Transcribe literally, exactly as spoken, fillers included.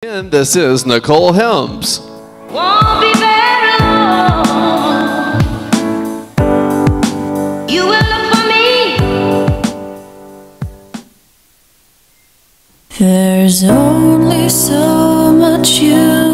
And this is Nicole Helms. Won't be very long. You will look for me. There's only so much you